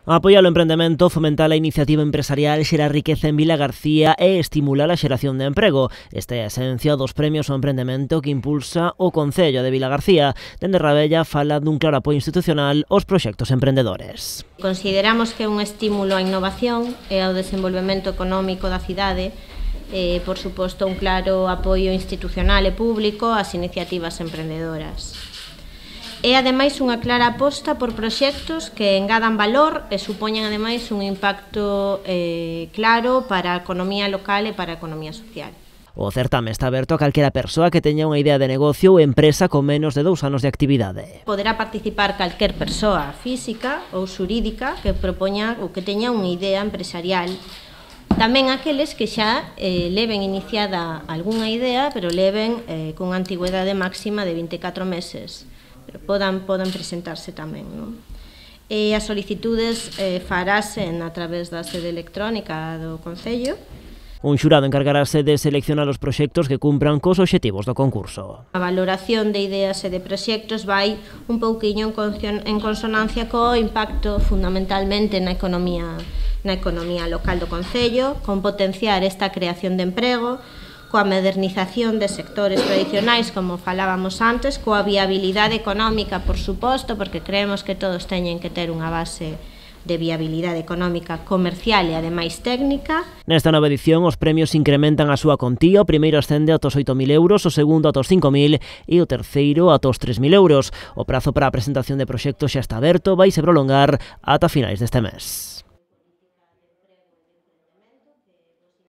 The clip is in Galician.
Apoiar o emprendemento, fomentar a iniciativa empresarial, xerar riqueza en Vilagarcía e estimular a xeración de emprego. Esta é a esencia dos premios ao emprendemento que impulsa o Concello de Vilagarcía. Dende Rabella fala dun claro apoio institucional aos proxectos emprendedores. Consideramos que é un estímulo á innovación e ao desenvolvemento económico da cidade, por suposto un claro apoio institucional e público ás iniciativas emprendedoras. É ademais unha clara aposta por proxectos que engadan valor e supoñen ademais un impacto claro para a economía local e para a economía social. O certame está aberto a calquera persoa que teña unha idea de negocio ou empresa con menos de 2 anos de actividade. Poderá participar calquer persoa física ou xurídica que propoña ou que teña unha idea empresarial. Tamén aqueles que xa leven iniciada algunha idea, pero leven cunha antigüedade máxima de 24 meses. Pero podan presentarse tamén, non? E as solicitudes farase a través da sede electrónica do Concello. Un xurado encargarase de seleccionar os proxectos que cumpran cos obxectivos do concurso. A valoración de ideas e de proxectos vai un pouquiño en consonancia co impacto fundamentalmente na economía local do Concello, con potenciar esta creación de emprego, coa modernización de sectores tradicionais, como falábamos antes, coa viabilidade económica, por suposto, porque creemos que todos teñen que ter unha base de viabilidade económica, comercial e ademais técnica. Nesta nova edición, os premios incrementan a súa contía. O primeiro ascende ata os 8.000 euros, o segundo ata os 5.000 e o terceiro ata os 3.000 euros. O prazo para a presentación de proxectos xa está aberto, vaise prolongar ata finais deste mes.